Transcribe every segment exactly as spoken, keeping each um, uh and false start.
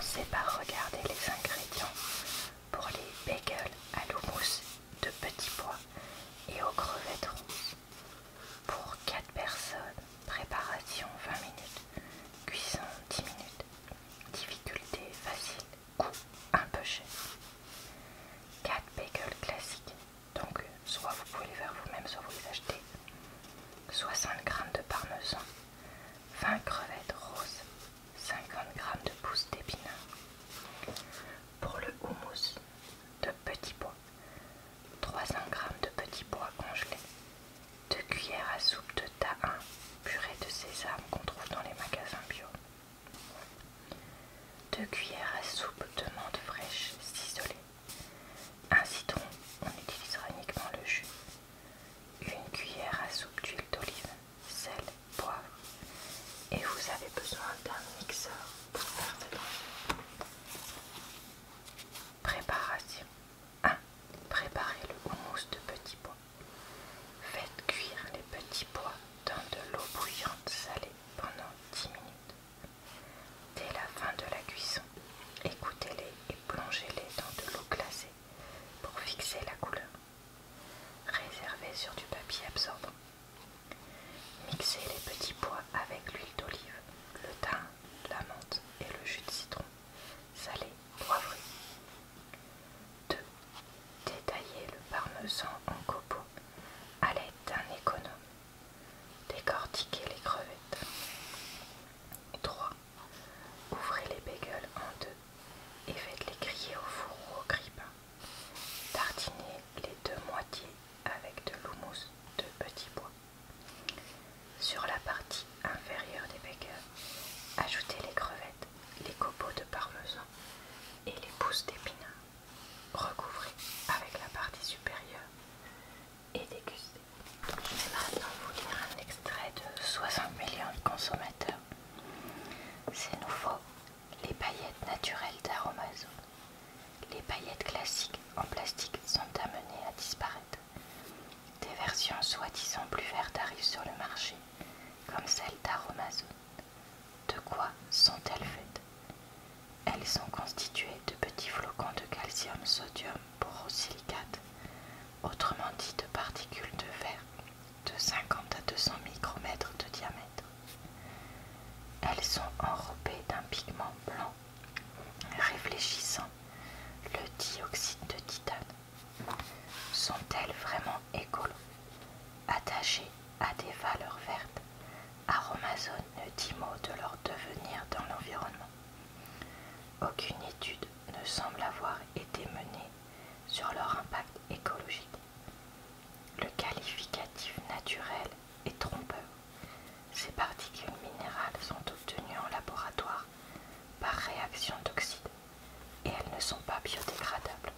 commencer par regarder les ingrédients pour les bagels à l'houmous de petits pois et aux crevettes roses. Pour quatre personnes, préparation vingt minutes, cuisson dix minutes, difficulté facile, coût un peu cher. quatre bagels classiques, donc soit vous pouvez les faire vous-même, soit vous les achetez. soixante grammes de parmesan, vingt crevettes roses, cinquante grammes de pousses d'épinards. Pour le houmous de petits pois, trois cents grammes de petits pois congelés, deux cuillères à soupe de tahin, purée de sésame qu'on trouve dans les magasins bio, deux cuillères à soupe de menthe fraîche ciselée, un citron, on utilisera uniquement le jus, une cuillère à soupe d'huile d'olive, sel, poivre, et vous avez besoin d'un mixeur pour faire cette recette. Préparation un. Préparez le houmous de petits pois. Faites cuire les petits pois dans de l'eau bouillante salée pendant dix minutes. Dès la fin de la cuisson, égouttez-les et plongez-les dans de l'eau glacée pour fixer la couleur. Réservez sur du papier absorbant. Mixez les petits pois avec l'huile d'olive, le thym, la menthe et le jus de citron, salé, poivré. deux. Détaillez le parmesan en copeaux à l'aide d'un économe. Décortiquez les crevettes. trois. Ouvrez les bagels en deux et faites-les griller au four ou au grille-pain. Tartinez les deux moitiés avec de l'houmous de petits pois. Sur la partie inférieure des bagels, ajoutez les crevettes, les copeaux de parmesan et les pousses d'épinards. Recouvrez avec la partie supérieure et dégustez. Je vais maintenant vous lire un extrait de soixante millions de consommateurs. C'est nouveau, les paillettes naturelles d'Aromazone. Les paillettes classiques en plastique sont amenées à disparaître. Des versions soi-disant plus vertes arrivent sur le marché, comme celle d'Aromazone. De quoi sont-elles faites? Elles sont constituées de petits flocons de calcium, sodium, borosilicate, autrement dit de particules de verre de cinquante à deux cents micromètres de diamètre. Elles sont enrobées d'un pigment blanc réfléchissant, le dioxyde de titane. Sont-elles vraiment écolo? Attachées à des valeurs vertes, Aromazone ne dit mot de leur devenir dans l'environnement. Aucune étude ne semble avoir été menée sur leur impact écologique. Le qualificatif naturel est trompeur. Ces particules minérales sont obtenues en laboratoire par réaction d'oxyde et elles ne sont pas biodégradables.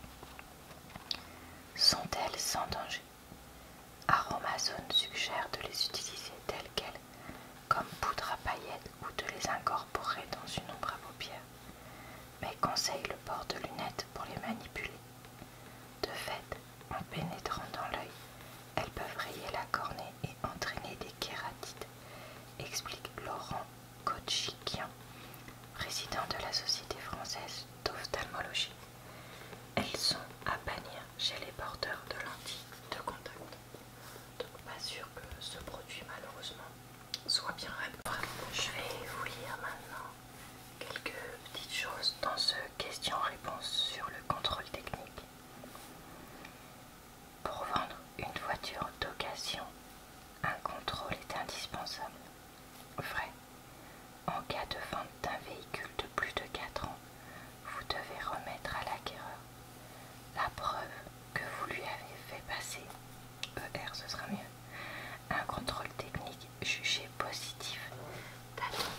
Sont-elles sans danger? Aromazone suggère de les utiliser telles quelles, comme poudre à paillettes ou de les incorporer dans une ombre à paupières, mais conseille le port de lunettes pour les manipuler. De fait, en pénétrant dans l'œil, elles peuvent rayer la cornée et entraîner des kératites, explique Laurent Kochikian, président de la Société française d'ophtalmologie. Elles sont à bannir chez les porteurs de lentilles de contact. Donc pas sûr que ce produit malheureusement soit bien réparé. Je vais vous lire maintenant quelques petites choses dans ce question-réponse sur le contrôle technique. Pour vendre une voiture d'occasion, un contrôle est indispensable. Vrai. En cas de vente d'un véhicule de plus de quatre ans, vous devez remettre à l'acquéreur la preuve que vous lui avez fait passer, E R ce sera mieux, un contrôle technique jugé positif datant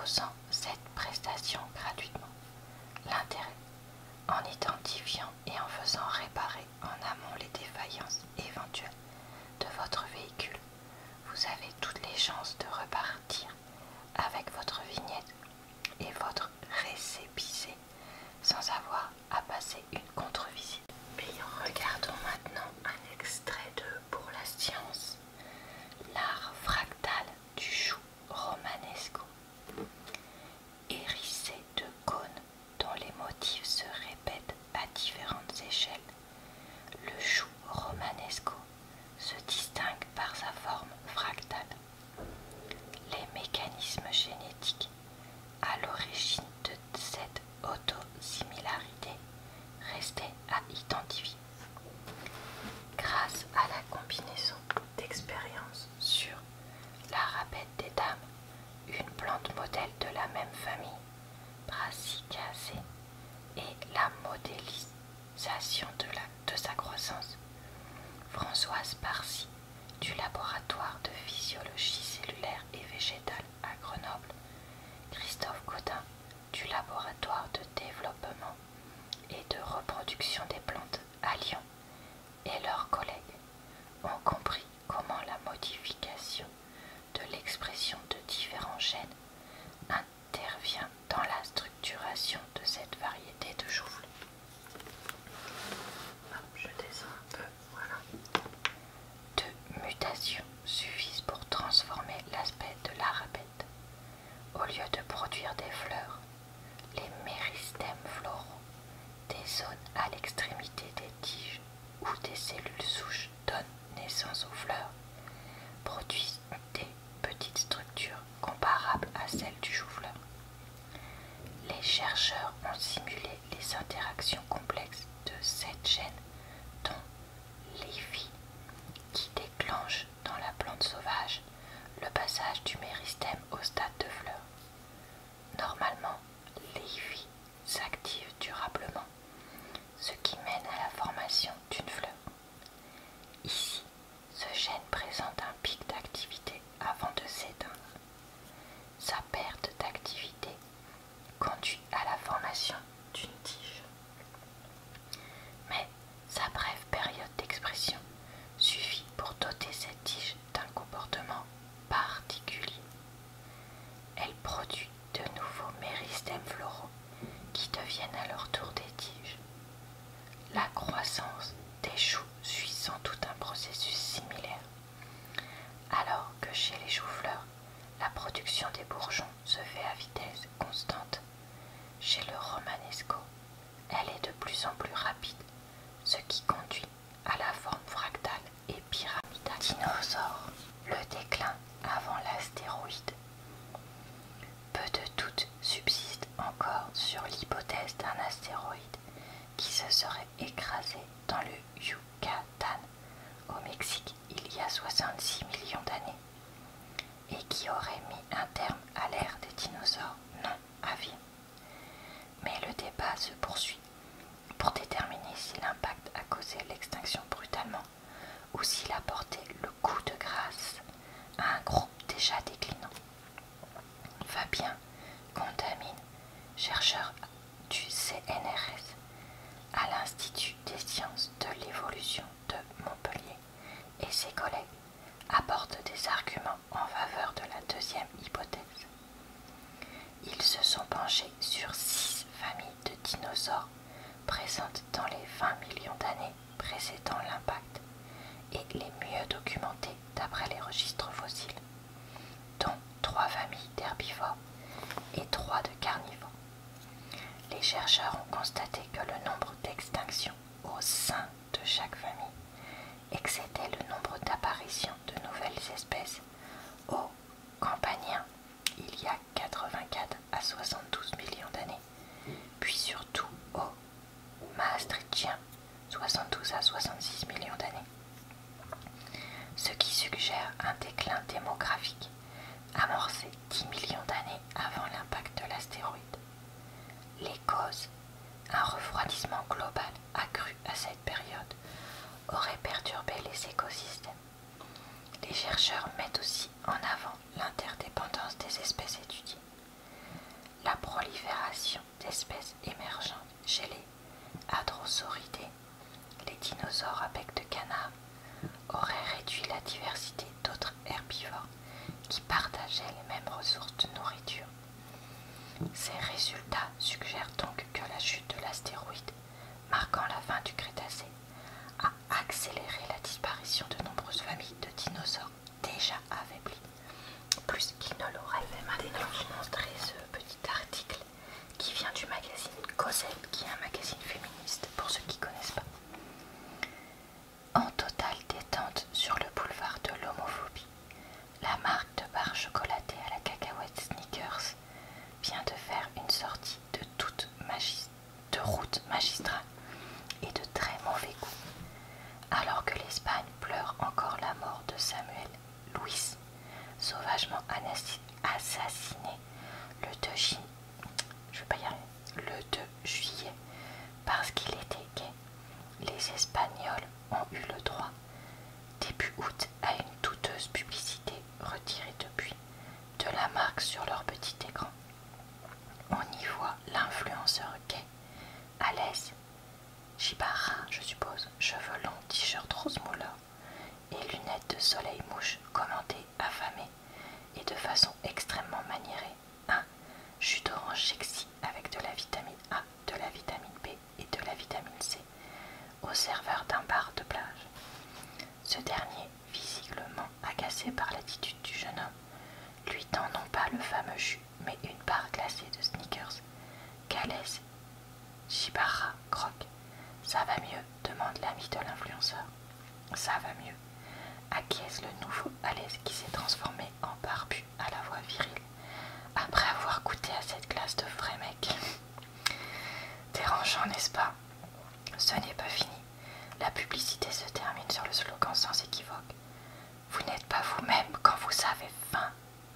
proposant cette prestation gratuitement. L'intérêt, en identifiant et en faisant réparer en amont les défaillances éventuelles de votre véhicule, vous avez toutes les chances de repartir avec votre vignette et votre récépissé sans avoir à passer une contre-visite. Regardons maintenant un extrait de Pour la science, l'art fractal du chou romanesco. Hérissé de cônes dont les motifs se répètent à différentes échelles, le chou romanesco se distingue par sa forme fractale. Les mécanismes génétiques à l'origine de cette autosimilarité restaient à identifier. Grâce à la combinaison d'expériences sur la rapette des dames, une plante modèle de la même famille, Brassicacées, et la modélisation de, la, de sa croissance, Françoise Parcy, du laboratoire de physiologie cellulaire et végétale à Grenoble, Christophe Gaudin, du laboratoire de développement et de reproduction des plantes à Lyon, et leurs collègues ont compris comment la modification de l'expression de différents gènes intervient dans la structuration de cette variété de chou-fleur. Je descends un peu, voilà. Deux mutations suffisent pour transformer l'aspect de la rapette. Au lieu de produire des fleurs, les méristèmes floraux, des zones à l'extrémité des tiges où des cellules souches donnent naissance aux fleurs, produisent des petites structures comparables à celles du chou-fleur. Les chercheurs ont simulé les interactions complexes de sept gènes, dont l'E-F I, qui déclenche dans la plante sauvage le passage du méristème au stade de fleur. Normalement, l'E-F I s'active durablement, ce qui mène à la formation d'une fleur. Ici, ce gène présente un pic d'activité avant de s'éteindre. Sa perte d'activité conduit à la formation d'une tige. Mais sa brève période d'expression suffit pour doter cette tige d'un comportement particulier. Elle produit de nouveaux méristèmes floraux qui deviennent à leur tour des tiges. La croissance des choux suit sans doute un processus similaire. Alors que chez les choux-fleurs, la production des bourgeons se fait à vitesse constante, chez le romanesco, elle est de plus en plus rapide, ce qui conduit à la forme fractale et pyramidale. Dinosaures, le déclin avant l'astéroïde. Peu de doute subsiste encore sur l'hypothèse d'un astéroïde qui se serait écrasé dans le Yucatan, au Mexique, il y a soixante-six millions d'années, et qui aurait mis un terme à l'ère des dinosaures non aviens. Mais le débat se poursuit pour déterminer si l'impact a causé l'extinction brutalement ou s'il a porté le coup de grâce à un groupe déjà déclinant. Fabien Condamine, chercheur du C N R S à l'Institut des sciences de l'évolution de Montpellier, et ses collègues apportent des arguments en faveur de la deuxième hypothèse. Ils se sont penchés sur six familles de dinosaures présentes dans les vingt millions d'années précédant l'impact et les mieux documentées d'après les registres fossiles, dont trois familles d'herbivores et trois de carnivores. Les chercheurs ont constaté que le nombre d'extinctions au sein de chaque famille excédait le nombre d'apparitions de nouvelles espèces au Campanien il y a quatre-vingt-quatre à soixante-douze millions d'années, puis surtout au Maastrichtien soixante-douze à soixante-six millions d'années, ce qui suggère un déclin démographique amorcé dix millions d'années avant l'impact de l'astéroïde. Les causes, un refroidissement global accru à cette période, auraient perturbé les écosystèmes. Les chercheurs mettent aussi en avant l'interdépendance des espèces étudiées. la prolifération d'espèces émergentes chez les hadrosauridés, les dinosaures à bec de canard, aurait réduit la diversité d'autres herbivores qui partageaient les mêmes ressources de nourriture. Ces résultats suggèrent donc que la chute de l'astéroïde, marquant la fin du Crétacé, a accéléré la disparition de nombreuses familles de dinosaures déjà affaiblies, plus qu'il ne l'aurait fait maintenant. Je vous montrerai ce petit article qui vient du magazine Cosette, qui est un magazine féministe pour ceux qui ne connaissent pas. En totale détente sur le boulevard de l'homophobie, la marque de barres chocolatées à la cacahuète Snickers vient de faire une sortie de toute magis- de route magistrale et de très mauvais goût. Alors que l'Espagne pleure encore la mort de Samuel Luis, sauvagement assassiné le deux, ju- je vais pas y arriver, le deux juillet parce qu'il était gay, les Espagnols ont eu le droit, début août, à une douteuse publicité retirée depuis de la marque sur leur petit écran. On y voit l'influenceur gay, Alès Chibarra, je suppose, cheveux longs, t-shirt rose moulin et lunettes de soleil mouche commenter affamé et de façon extrêmement maniérée un jus d'orange sexy avec de la vitamine A, de la vitamine B et de la vitamine C au serveur d'un bar de plage. Ce dernier, visiblement agacé par l'attitude du jeune homme, lui tend non pas le fameux jus mais une barre glacée de Snickers qu'Alès Chibarra croque. Ça va mieux, demande l'ami de l'influenceur. Ça va mieux, acquiesce le nouveau Alès qui s'est transformé en barbu à la voix virile après avoir goûté à cette glace de vrai mec. Dérangeant, n'est-ce pas? Ce n'est pas fini. La publicité se termine sur le slogan sans équivoque. Vous n'êtes pas vous-même quand vous avez faim.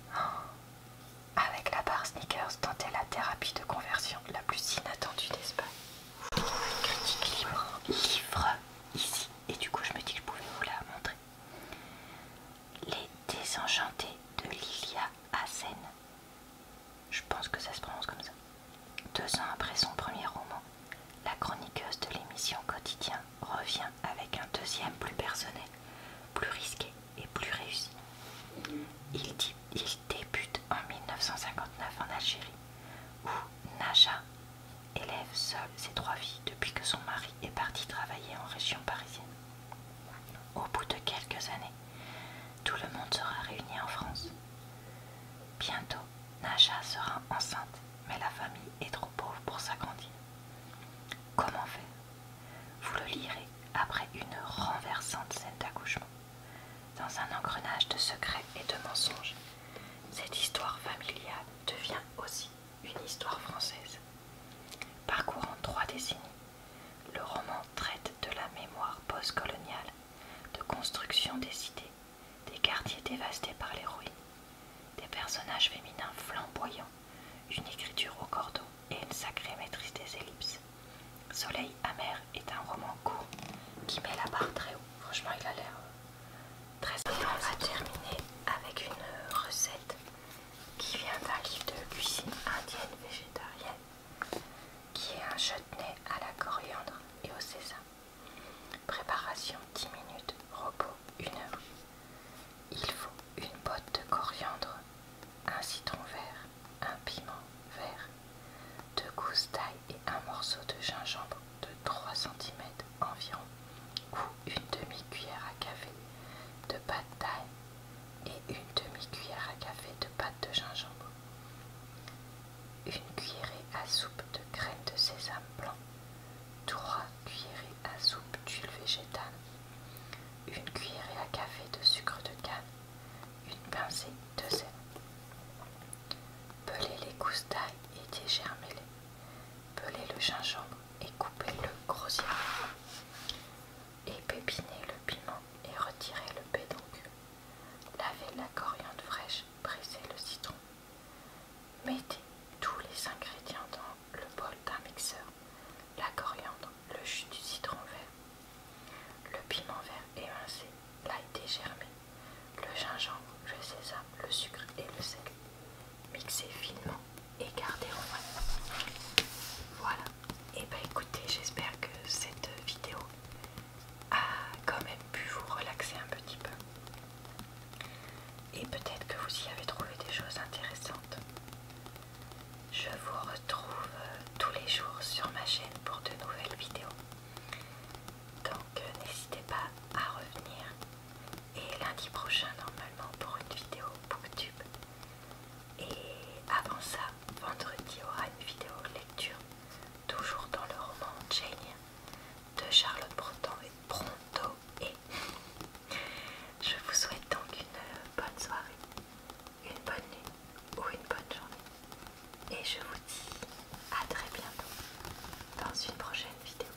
Oh. Avec la barre Snickers, tentez la thérapie de conversion la plus inattendue d'Espagne. Critique libre, livre ici, et du coup je me dis que je pouvais vous la montrer. Les Désenchantés de Lilia Hassen. Je pense que ça se prononce comme ça. Deux ans après son premier roman, la chroniqueuse de l'émission Quotidien revient avec un deuxième plus personnel, plus risqué et plus réussi. Il, dit, il débute en mille neuf cent cinquante-neuf en Algérie, où Naja élève seule ses trois filles depuis que son mari est parti travailler en région parisienne. Au bout de quelques années, tout le monde sera réuni en France. Bientôt, Naja sera enceinte, mais la famille est trop pauvre pour s'agrandir. Comment faire? Vous le lirez après une renversante scène d'accouchement, dans un engrenage de secrets et de mensonges. Cette histoire familiale devient aussi une histoire française. Parcourant trois décennies, le roman traite de la mémoire postcoloniale, de construction des cités, des quartiers dévastés par les ruines, des personnages féminins flamboyants, une écriture au cordeau et une sacrée maîtrise des ellipses. Soleil amer est un roman court qui met la barre très haut. Franchement, il a l'air très sympa. On va terminer avec une recette qui vient d'un livre de cuisine indienne végétarienne, qui est un chutney à la coriandre et au sésame. Préparation dix minutes, repos une heure. Il faut une botte de coriandre, un citron vert, un piment vert, deux gousses d'ail et un morceau de gingembre de trois centimètres environ, ou une demi-cuillère à café de pâte d'ail et une demi-cuillère à café de pâte de gingembre, une cuillerée à soupe de crème de sésame blanc, trois cuillerées à soupe d'huile végétale, une cuillerée à café de sucre de canne, une pincée de sel. Pelez les gousses d'ail et dégermez-les. Pelez le gingembre et coupez-le grossièrement. Épépinez le piment et retirez le pédoncule. Lavez la coriandre fraîche, pressez le citron. Mettez tous les ingrédients dans le bol d'un mixeur. La coriandre, le jus du citron vert, le piment vert émincé, l'ail dégermé, le gingembre, le sésame, le sucre et le sel. Mixez finement et gardez en vous y avez trouvé des choses intéressantes. Je vous retrouve euh, tous les jours sur ma chaîne pour de nouvelles vidéos. Donc euh, n'hésitez pas à revenir. Et lundi prochain normalement pour une vidéo booktube. Et avant ça, vendredi aura une vidéo lecture, toujours dans le roman Jane de Charlotte Brontë et Brontë et je vous souhaite donc une bonne soirée, une bonne nuit ou une bonne journée. Et je vous dis à très bientôt dans une prochaine vidéo.